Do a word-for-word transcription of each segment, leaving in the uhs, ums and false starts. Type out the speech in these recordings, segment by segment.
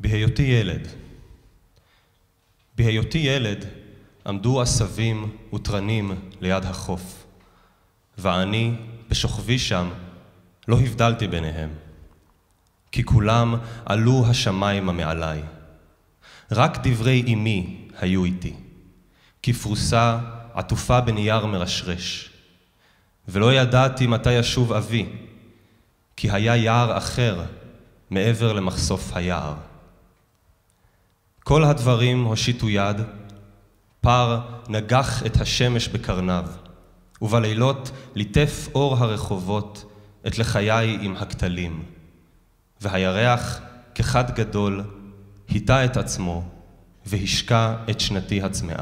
בהיותי ילד. בהיותי ילד עמדו עשבים ותרנים ליד החוף, ואני, בשוכבי שם, לא הבדלתי ביניהם, כי כולם עלו השמיימה מעליי. רק דברי אמי היו איתי, כפרוסה עטופה בנייר מרשרש, ולא ידעתי מתי ישוב אבי, כי היה יער אחר מעבר למחשוף היער. כל הדברים הושיטו יד, פר נגח את השמש בקרניו, ובלילות ליטף אור הרחובות את לחיי עם הכתלים, והירח כחד גדול היטה את עצמו והשקע את שנתי הצמאה.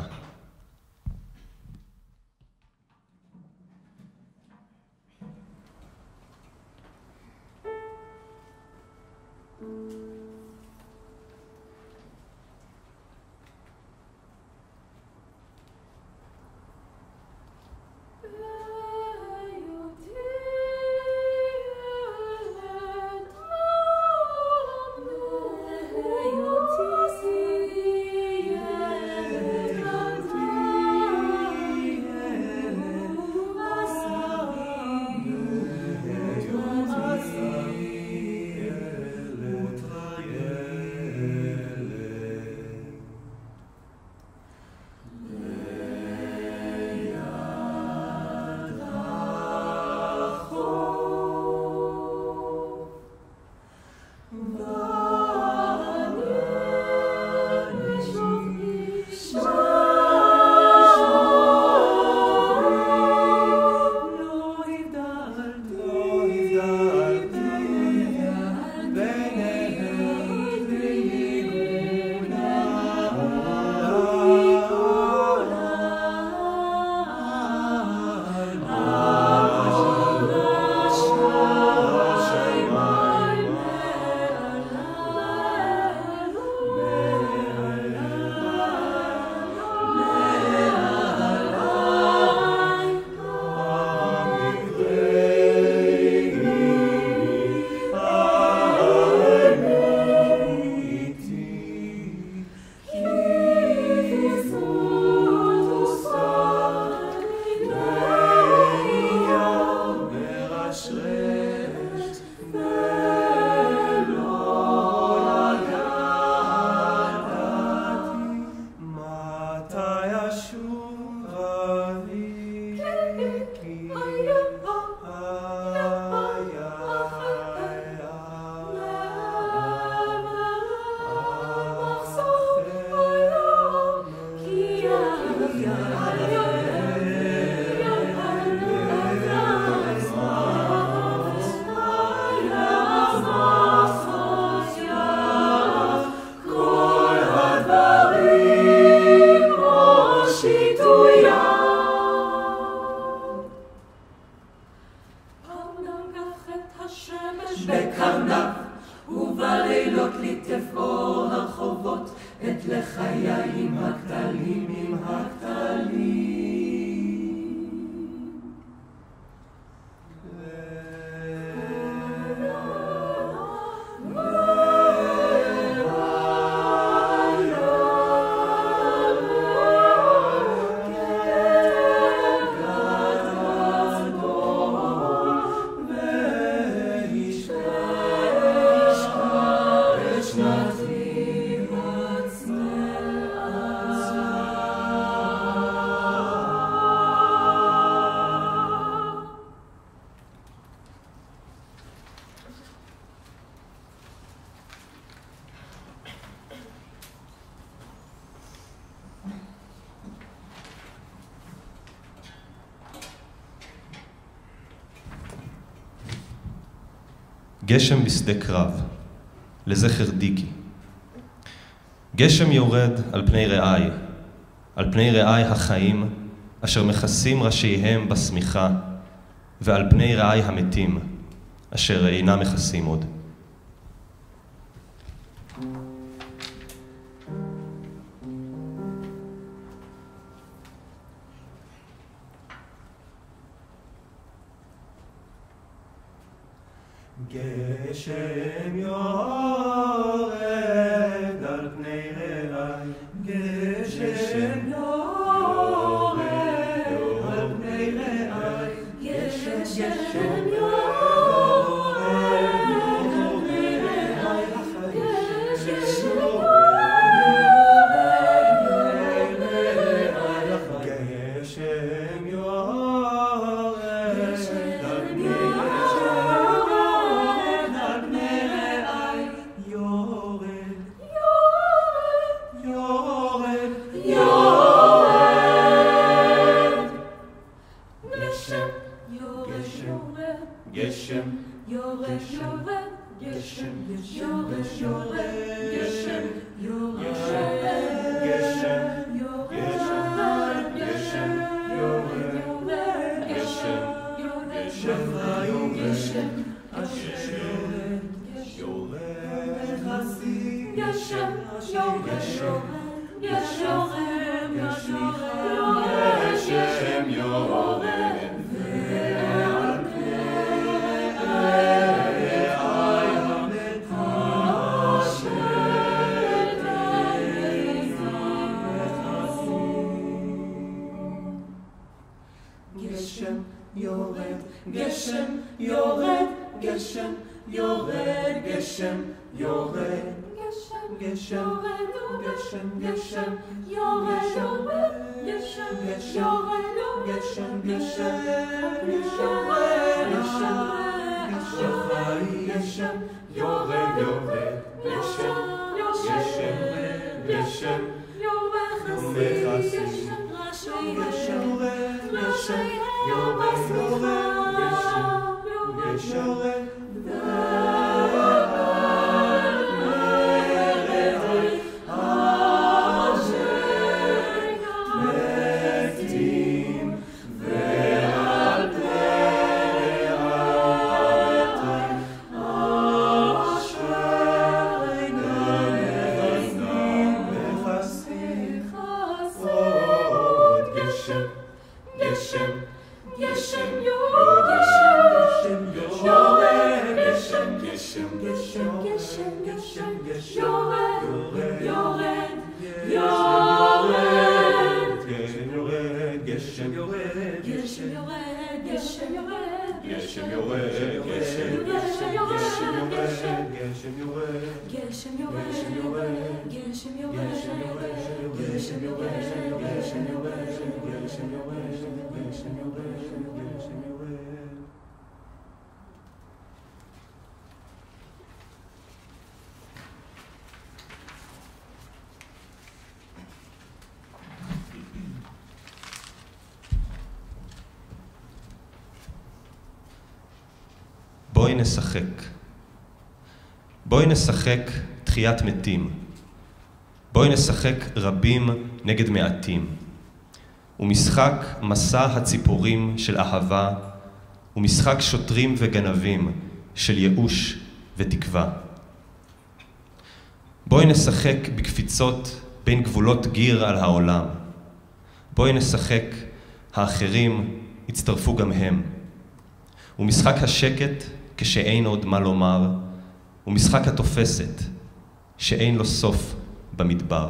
בקרניו, ובלילות ליטף אור הרחובות את לחיי עם הכתלים, עם הכתלים. גשם בשדה קרב, לזכר דיקי. גשם יורד על פני רעי, על פני רעי החיים, אשר מכסים ראשיהם בשמיכה, ועל פני רעי המתים, אשר אינם מכסים עוד. גשם יורד גשם יורד על פני רעי, גשם יורד על פני רעי, גשם בואי נשחק. בואי נשחק תחיית מתים. בואי נשחק רבים נגד מעטים. ומשחק מסע הציפורים של אהבה, ומשחק שוטרים וגנבים של ייאוש ותקווה. בואי נשחק בקפיצות בין גבולות גיר על העולם. בואי נשחק, האחרים יצטרפו גם הם. ומשחק השקט כשאין עוד מה לומר, ומשחק התופסת שאין לו סוף במדבר.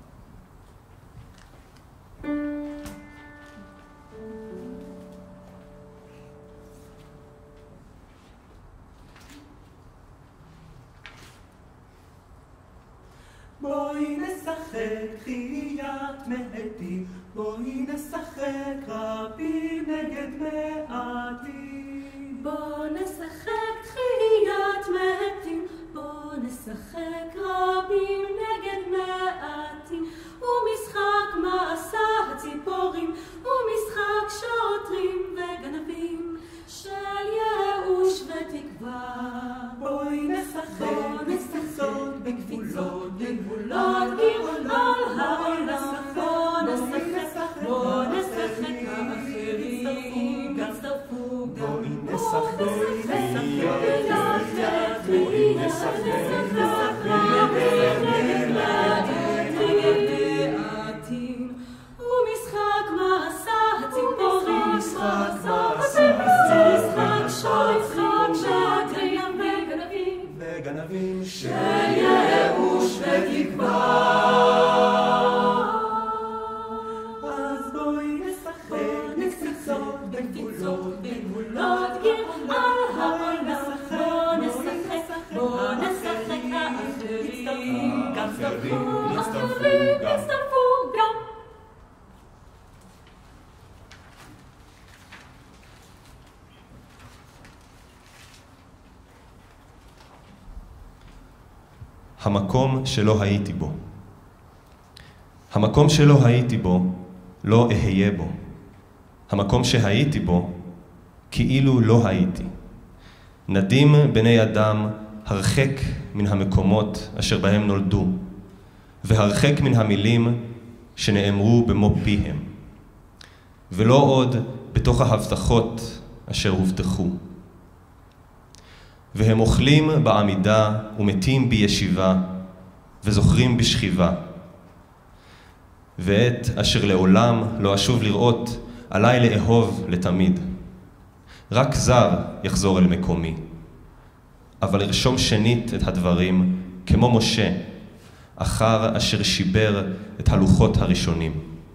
בואי נשחק תחיית מתים, בואי נשחק רבים נגד מעטים. בוא נשחק תחיית מתים, בוא נשחק רבים נגד מעטים. ומשחק מסע הציפורים, ומשחק שוטרים וגנבים של ייאוש ותקווה. בואי נשחק בקפיצות בגבולות בגבולות גיר על העולם. בוא נשחק, בוא נשחק, האחרים יצטרפו גם. בואי נשחק תחיית, בואי נשחק רבים נגד מעטים. ומשחק מסע הציפורים, משחק שוטרים וגנבים של ייאוש ותקווה. המקום שלא הייתי בו. המקום שלא הייתי בו, לא אהיה בו. המקום שהייתי בו, כאילו לא הייתי. נדים בני אדם הרחק מן המקומות אשר בהם נולדו, והרחק מן המילים שנאמרו במו פיהם, ולא עוד בתוך ההבטחות אשר הובטחו. והם אוכלים בעמידה ומתים בישיבה, וזוכרים בשכיבה. ואת אשר לעולם לא אשוב לראות, עליי לאהוב לתמיד. רק זר יחזור אל מקומי, אבל ארשום שנית את הדברים כמו משה, אחר אשר שיבר את הלוחות הראשונים.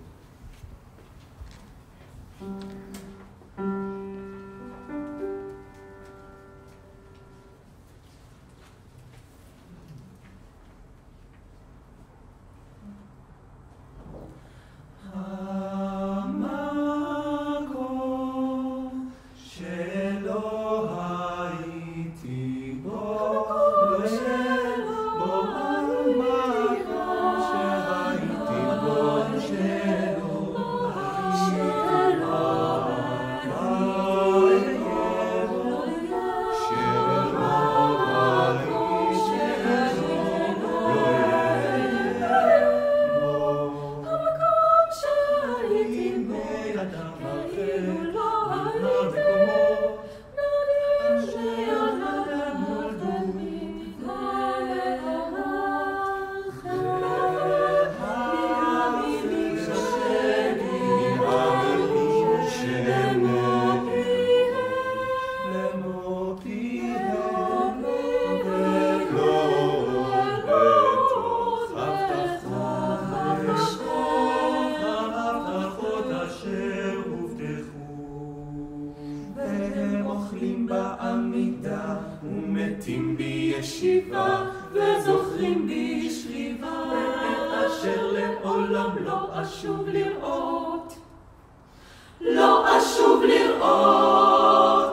מתים בישיבה וזוכרים בשכיבה, אשר לעולם לא אשוב לראות, לא אשוב לראות.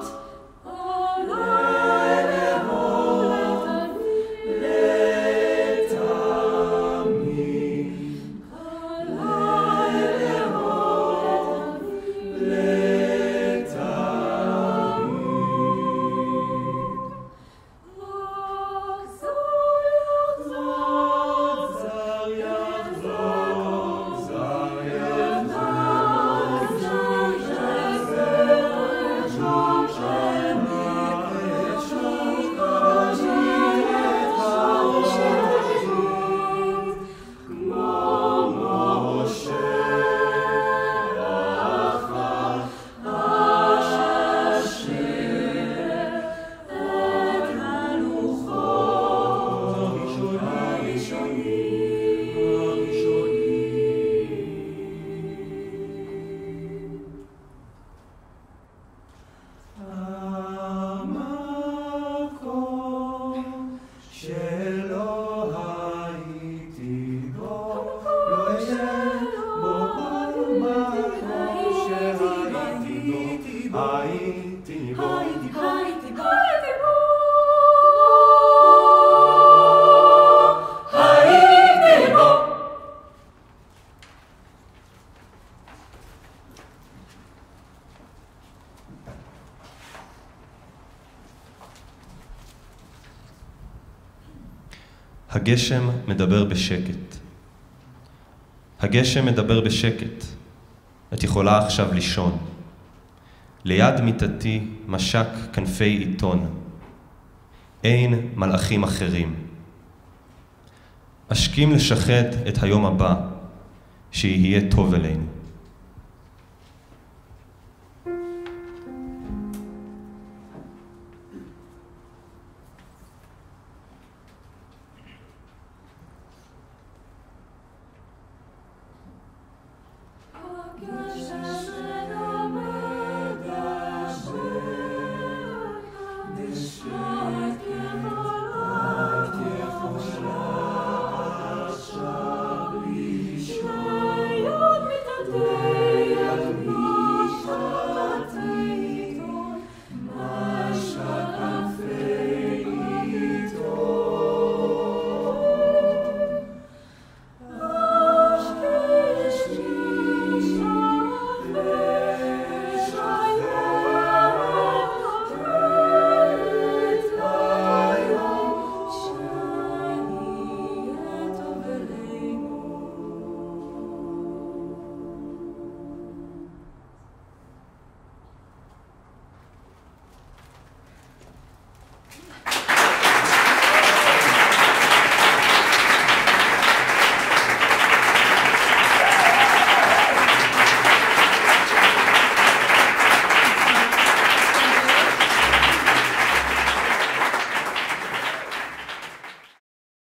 הגשם מדבר בשקט. הגשם מדבר בשקט. את יכולה עכשיו לישון. ליד מיטתי משק כנפי עיתון. אין מלאכים אחרים. אשכים לשחד את היום הבא, שיהיה טוב אלינו.